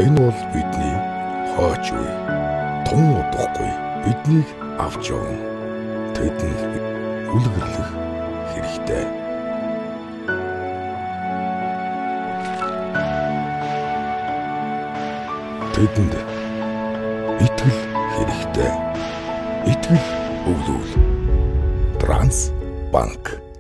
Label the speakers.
Speaker 1: Энэ бол бидний хойч үе. Тун удахгүй биднийг авч явна. Тэдэнд үлгэрлэх хэрэгтэй. Тэдэнд итгэл хэрэгтэй. Итгэл өгвөл Трансбанк